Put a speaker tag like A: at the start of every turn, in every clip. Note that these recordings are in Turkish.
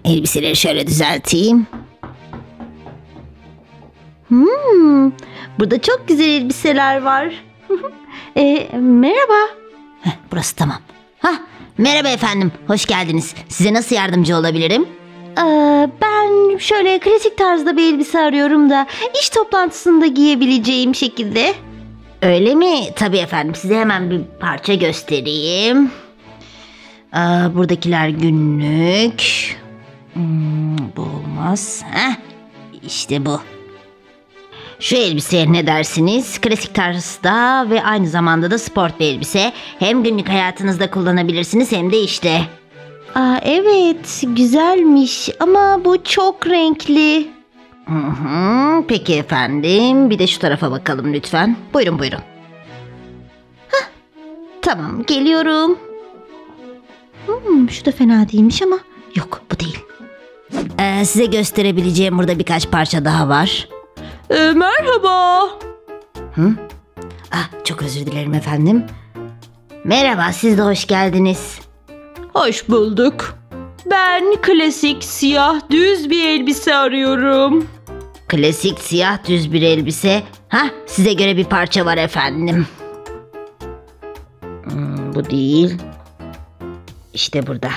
A: Elbiseleri şöyle düzelteyim.
B: Burada çok güzel elbiseler var. Merhaba.
A: Burası tamam. Merhaba efendim, hoş geldiniz. Size nasıl yardımcı olabilirim?
B: Ben şöyle klasik tarzda bir elbise arıyorum da iş toplantısında giyebileceğim şekilde.
A: Öyle mi? Tabii efendim, size hemen bir parça göstereyim. Buradakiler günlük. Bu olmaz. İşte bu. Şu elbiseye ne dersiniz? Klasik tarzda ve aynı zamanda da sport bir elbise. Hem günlük hayatınızda kullanabilirsiniz hem de işte.
B: Evet, güzelmiş ama bu çok renkli.
A: Peki efendim, bir de şu tarafa bakalım lütfen. Buyurun.
B: Tamam, geliyorum. Şu da fena değilmiş ama yok, bu değil.
A: Size gösterebileceğim burada birkaç parça daha var.
C: Merhaba.
A: Çok özür dilerim efendim. Merhaba, siz de hoş geldiniz.
C: Hoş bulduk. Ben klasik siyah düz bir elbise arıyorum.
A: Klasik siyah düz bir elbise. Size göre bir parça var efendim. Bu değil. İşte burada.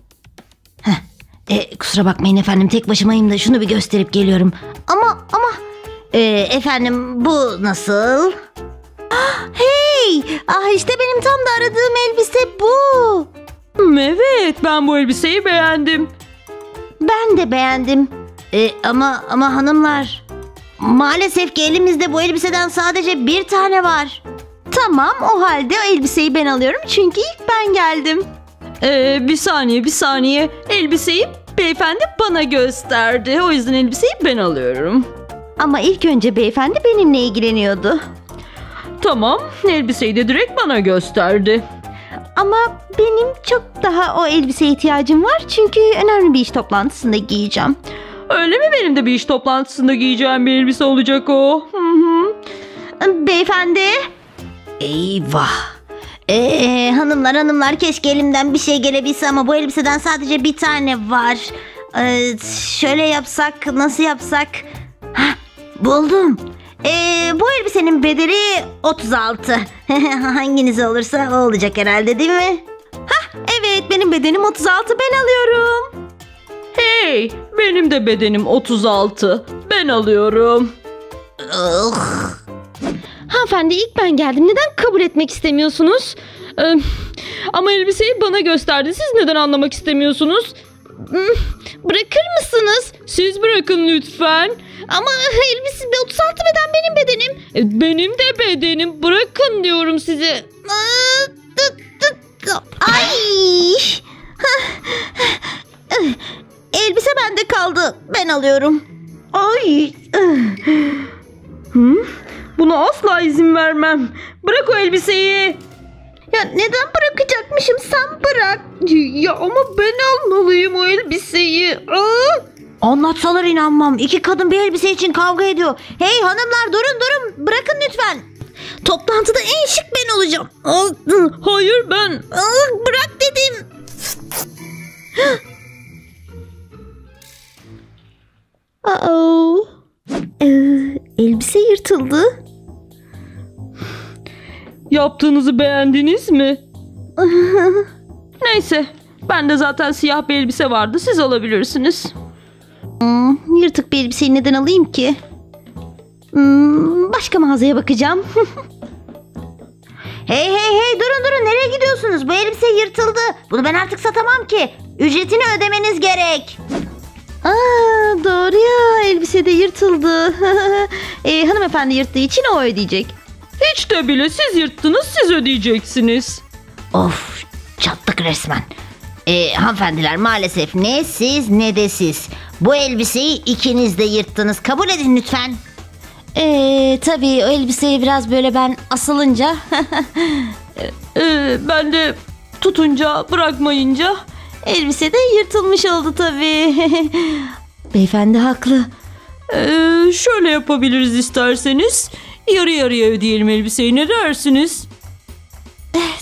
A: Kusura bakmayın efendim, tek başımayım da şunu bir gösterip geliyorum. Ama efendim, bu nasıl?
B: Hey! İşte benim tam da aradığım elbise bu.
C: Evet, ben bu elbiseyi beğendim.
B: Ben de beğendim.
A: Ama hanımlar, maalesef ki elimizde bu elbiseden sadece bir tane var.
B: Tamam, o halde o elbiseyi ben alıyorum çünkü ilk ben geldim.
C: Bir saniye. Elbiseyi beyefendi bana gösterdi. O yüzden elbiseyi ben alıyorum.
B: Ama ilk önce beyefendi benimle ilgileniyordu.
C: Tamam, elbiseyi de direkt bana gösterdi.
B: Ama benim çok daha o elbiseye ihtiyacım var çünkü önemli bir iş toplantısında giyeceğim.
C: Öyle mi, benim de bir iş toplantısında giyeceğim bir elbise olacak o?
B: Beyefendi.
A: Eyvah. Hanımlar keşke elimden bir şey gelebilse ama bu elbiseden sadece bir tane var. Şöyle yapsak, nasıl yapsak? Buldum. Bu elbisenin bedeli 36. Hanginiz olursa o olacak herhalde, değil mi?
B: Evet, benim bedenim 36, ben alıyorum.
C: Hey, benim de bedenim 36. Ben alıyorum.
B: Hanımefendi, ilk ben geldim. Neden kabul etmek istemiyorsunuz?
C: Ama elbiseyi bana gösterdi. Siz neden anlamak istemiyorsunuz?
B: Bırakır mısınız?
C: Siz bırakın lütfen.
B: Ama elbisede 36 beden benim bedenim.
C: Benim de bedenim. Bırakın diyorum size.
B: Ay! Elbise bende kaldı. Ben alıyorum.
C: Ay! Buna asla izin vermem. Bırak o elbiseyi.
B: Ya neden bırakacakmışım? Sen bırak.
C: Ya ama ben almalıyım o elbiseyi.
A: Anlatsalar inanmam. İki kadın bir elbise için kavga ediyor. Hey hanımlar, durun. Bırakın lütfen.
B: Toplantıda en şık ben olacağım.
C: Hayır, ben.
B: Bırak dedim. Elbise yırtıldı.
C: Yaptığınızı beğendiniz mi? Neyse, bende zaten siyah bir elbise vardı. Siz alabilirsiniz.
B: Yırtık bir elbiseyi neden alayım ki? Başka mağazaya bakacağım.
A: Hey, durun, nereye gidiyorsunuz? Bu elbise yırtıldı. Bunu ben artık satamam ki. Ücretini ödemeniz gerek.
B: Doğru ya, elbise de yırtıldı. Hanımefendi yırttığı için o ödeyecek.
C: Hiç de bile, siz yırttınız, siz ödeyeceksiniz.
A: Of, çattık resmen. Hanımefendiler, maalesef ne siz ne de siz. Bu elbiseyi ikiniz de yırttınız. Kabul edin lütfen.
B: Tabii o elbiseyi biraz böyle ben asılınca.
C: Ben de tutunca, bırakmayınca.
B: Elbise de yırtılmış oldu tabii. Beyefendi haklı.
C: Şöyle yapabiliriz isterseniz. Yarı yarıya ödeyelim elbiseyi, ne dersiniz?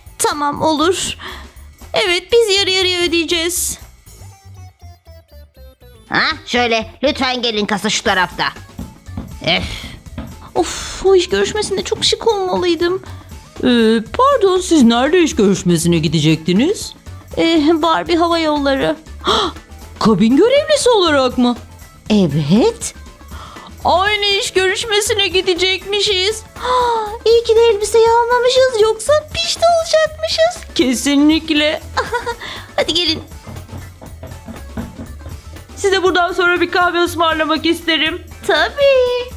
B: Tamam, olur. Evet, biz yarı yarıya ödeyeceğiz.
A: Ha? Şöyle lütfen gelin, kasa şu tarafta.
C: Of, o iş görüşmesinde çok şık olmalıydım. Pardon, siz nerede iş görüşmesine gidecektiniz?
B: Barbie Hava Yolları.
C: Kabin görevlisi olarak mı?
B: Evet.
C: Aynı iş görüşmesine gidecekmişiz.
B: İyi ki de elbiseyi almamışız, yoksa pişti olacakmışız.
C: Kesinlikle.
B: Hadi gelin.
C: Size buradan sonra bir kahve ısmarlamak isterim.
B: Tabii.